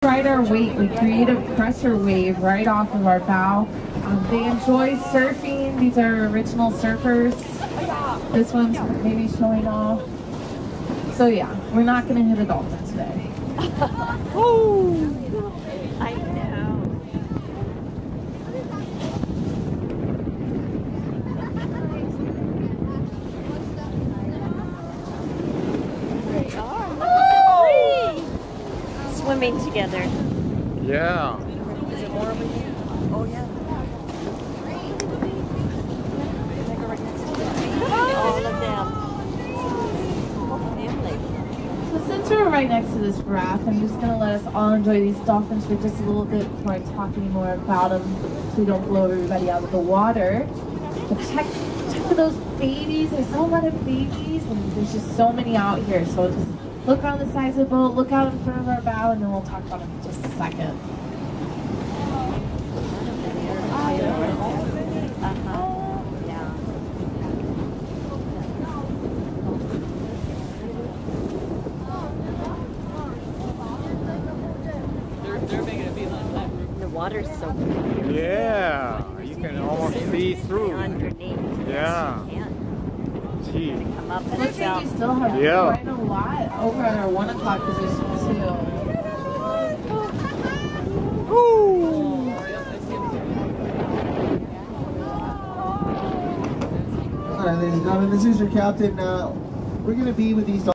ride our wake. We create a pressure wave right off of our bow. They enjoy surfing. These are original surfers. This one's maybe showing off. So yeah, we're not going to hit a dolphin today. Woo! I know. There you are. Oh! Swimming together. Yeah. Is it more over here? Oh yeah. All of them. So since we're right next to this raft, I'm just going to let us all enjoy these dolphins for just a little bit before I talk any more about them so we don't blow everybody out of the water. But check for those babies. There's a lot of babies and there's just so many out here. So just look around the sides of the boat, look out in front of our bow, and then we'll talk about them in just a second. The water's so clear. Yeah, you can almost see through. Underneath. Yeah. Gee. Come up and Looks like we still have quite a lot over at our 1 o'clock position too. All right, ladies and gentlemen, this is your captain. We're going to be with these